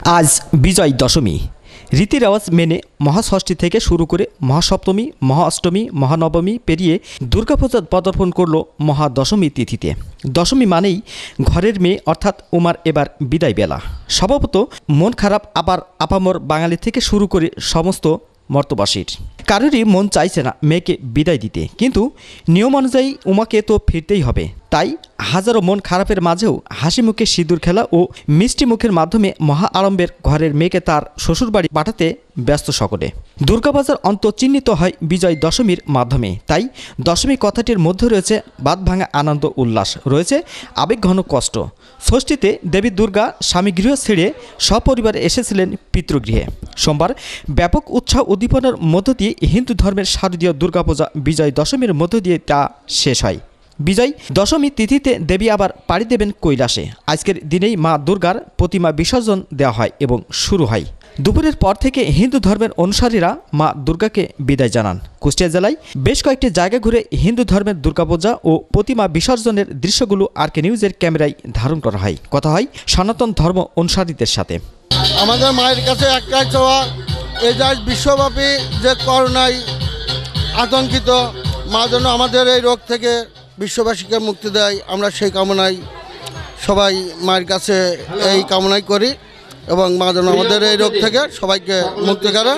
আজ বিজয় দশমী। রীতি রেওয়াজ মেনে মহাষষ্ঠী থেকে শুরু করে মহাসপ্তমী, মহাঅষ্টমী, মহানবমী পেরিয়ে দুর্গাপূজা পদার্পণ করল মহাদশমী তিথিতে। দশমী মানেই ঘরের মেয়ে অর্থাৎ উমার এবার বিদায় বেলা। স্বভাবত মন খারাপ আবার আপামর বাঙালি থেকে শুরু করে সমস্ত মর্তবাসীর কারোরই মন চাইছে না মেয়েকে বিদায় দিতে, কিন্তু নিয়ম অনুযায়ী উমাকে তো ফিরতেই হবে। তাই হাজারো মন খারাপের মাঝেও হাসি মুখে সিঁদুর খেলা ও মিষ্টি মুখের মাধ্যমে মহা আড়ম্বরের ঘরের মেয়েকে তার শ্বশুরবাড়ি পাঠাতে ব্যস্ত সকলে। দুর্গাবাজার অন্ত চিহ্নিত হয় বিজয় দশমীর মাধ্যমে। তাই দশমী কথাটির মধ্যে রয়েছে বাঁধভাঙা আনন্দ উল্লাস, রয়েছে আবেগঘন কষ্ট। ষষ্ঠীতে দেবী দুর্গা স্বামী গৃহ ছেড়ে সপরিবারে এসেছিলেন পিতৃগৃহে। সোমবার ব্যাপক উৎসাহ উদ্দীপনার মধ্য দিয়ে হিন্দু ধর্মের শারদীয় দুর্গাপূজা বিজয় দশমীর মধ্য দিয়ে তা শেষ হয়। বিজয় দশমী তিথিতে দেবী আবার পাড়ি দেবেন কৈলাসে। আজকের দিনেই মা দুর্গার প্রতিমা বিসর্জন দেওয়া হয় এবং শুরু হয়। দুপুরের পর থেকে হিন্দু ধর্মের অনুসারীরা মা দুর্গাকে বিদায় জানান। কুষ্টিয়া জেলায় বেশ কয়েকটি জায়গা ঘুরে হিন্দু ধর্মের দুর্গাপূজা ও প্রতিমা বিসর্জনের দৃশ্যগুলো আরকে নিউজের ক্যামেরায় ধারণ করা হয়। কথা হয় সনাতন ধর্ম অনুসারীদের সাথে। আমাদের মায়ের কাছে একটাই চাওয়া, এই যে বিশ্বব্যাপী যে করোনায় আতঙ্কিত, মা যেন আমাদের এই রোগ থেকে বিশ্ববাসীকে মুক্তি দেয়। আমরা সেই কামনায় সবাই মায়ের কাছে এই কামনাই করি এবং মা যেন আমাদের এই রোগ থেকে সবাইকে মুক্তি করে।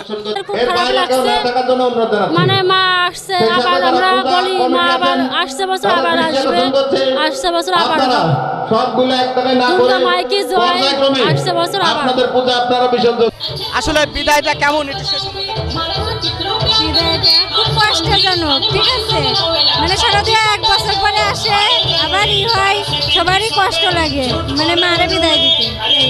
মানে মা আসছে, আবার আমরা বলি মা আবার আসছে বছর আবার আসবে, আসছে বছর আবার দুর্গা মাইকে জয়, আসছে বছর আবার। আসলে বিদায়টা কেমন? বিদায়টা খুব কষ্টজনক, ঠিক আছে। মানে সারাদিন এক বছর পরে আসে, আবার হয়, সবারই কষ্ট লাগে মানে মারে বিদায় দিতে।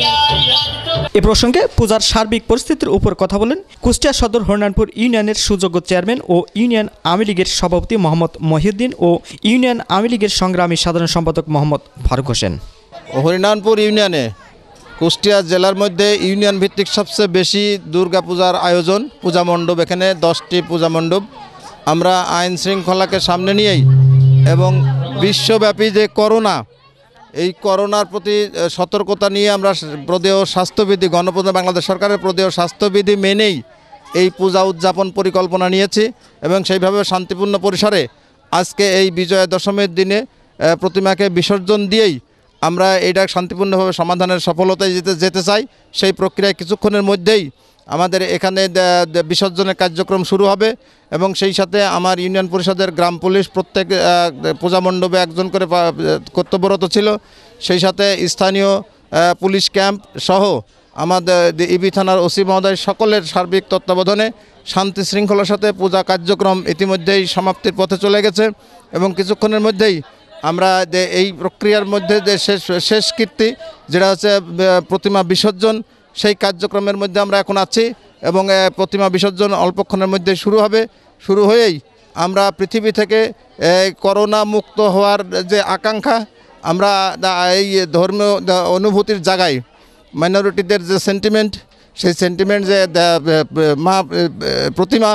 এ প্রসঙ্গে পূজার সার্বিক পরিস্থিতির উপর কথা বলেন কুষ্টিয়া সদর হরিনানপুর ইউনিয়নের সুযোগ্য চেয়ারম্যান ও ইউনিয়ন আওয়ামী লীগের সভাপতি মোহাম্মদ মহিউদ্দিন ও ইউনিয়ন আওয়ামী লীগের সংগ্রামী সাধারণ সম্পাদক মোহাম্মদ ফারুক হোসেন। হরিনানপুর ইউনিয়নে কুষ্টিয়া জেলার মধ্যে ইউনিয়ন ভিত্তিক সবচেয়ে বেশি দুর্গা পূজার আয়োজন, পূজা মণ্ডপ, এখানে 10টি পূজা মণ্ডপ। আমরা আইন শৃঙ্খলাকে সামনে নিয়েই এবং বিশ্বব্যাপী যে করোনা, এই করোনার প্রতি সতর্কতা নিয়ে আমরা প্রদেয় স্বাস্থ্যবিধি, গণপ্রজাতন্ত্রী বাংলাদেশ সরকারের প্রদেয় স্বাস্থ্যবিধি মেনেই এই পূজা উদযাপন পরিকল্পনা নিয়েছি এবং সেইভাবে শান্তিপূর্ণ পরিসরে আজকে এই বিজয়া দশমীর দিনে প্রতিমাকে বিসর্জন দিয়েই আমরা এইটা শান্তিপূর্ণভাবে সমাধানের সফলতায় যেতে চাই। সেই প্রক্রিয়ায় কিছুক্ষণের মধ্যেই আমাদের এখানে বিসর্জনের কার্যক্রম শুরু হবে এবং সেই সাথে আমার ইউনিয়ন পরিষদের গ্রাম পুলিশ প্রত্যেক পূজা মণ্ডপে একজন করে কর্তব্যরত ছিল। সেই সাথে স্থানীয় পুলিশ ক্যাম্প সহ আমাদের ইবি থানার ওসি মহোদয় সকলের সার্বিক তত্ত্বাবধানে শান্তি শৃঙ্খলার সাথে পূজা কার্যক্রম ইতিমধ্যেই সমাপ্তির পথে চলে গেছে এবং কিছুক্ষণের মধ্যেই আমরা এই প্রক্রিয়ার মধ্যে যে শেষ কীর্তি যেটা হচ্ছে প্রতিমা বিসর্জন, সেই কার্যক্রমের মধ্যে আমরা এখন আছি এবং প্রতিমা বিসর্জন অল্পক্ষণের মধ্যে শুরু হয়েই আমরা পৃথিবী থেকে করোনা মুক্ত হওয়ার যে আকাঙ্ক্ষা, আমরা এই ধর্মীয় অনুভূতির জায়গায় মাইনরিটিদের যে সেন্টিমেন্ট, সেই সেন্টিমেন্ট যে প্রতিমা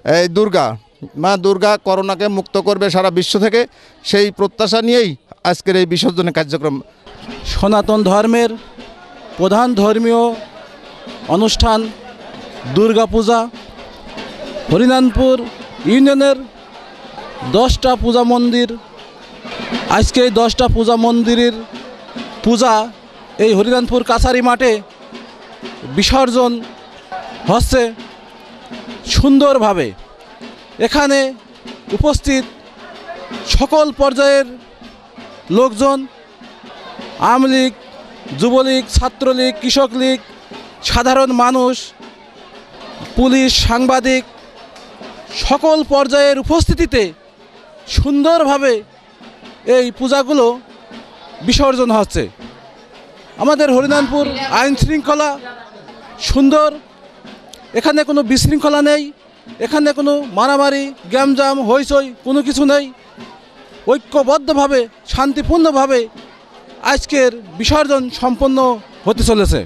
মা দুর্গা করোনাকে মুক্ত করবে সারা বিশ্ব থেকে, সেই প্রত্যাশা নিয়েই আজকের এই বিসর্জনের কার্যক্রম। সনাতন ধর্মের প্রধান ধর্মীয় অনুষ্ঠান দুর্গাপূজা হরিনানপুর ইউনিয়নের 10টা পূজা মন্দির, আজকে এই 10টা পূজা মন্দিরের পূজা এই হরিনানপুর কাছারি মাঠে বিসর্জন হচ্ছে সুন্দরভাবে। এখানে উপস্থিত সকল পর্যায়ের লোকজন, আওয়ামী লীগ, যুবলীগ, ছাত্রলীগ, কৃষক লীগ, সাধারণ মানুষ, পুলিশ, সাংবাদিক, সকল পর্যায়ের উপস্থিতিতে সুন্দরভাবে এই পূজাগুলো বিসর্জন হচ্ছে। আমাদের হরিনানপুর আইন শৃঙ্খলা সুন্দর, এখানে কোনো বিশৃঙ্খলা নেই, এখানে কোনো মারামারি, গ্যামজাম, হইচই কোনো কিছু নেই। ঐক্যবদ্ধভাবে শান্তিপূর্ণভাবে আজকের বিসর্জন সম্পন্ন হতে চলেছে।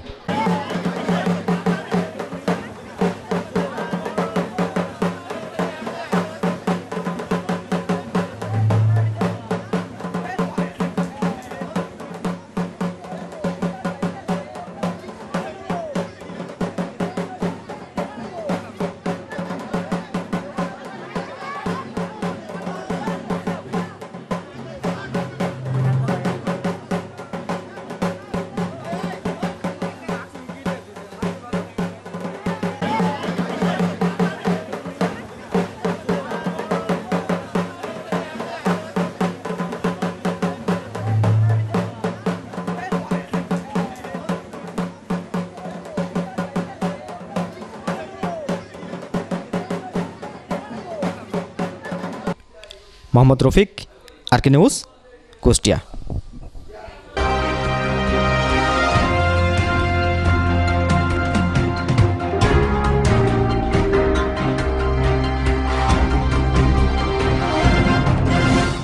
Mohammad Rafiq, R K news, Kushtia.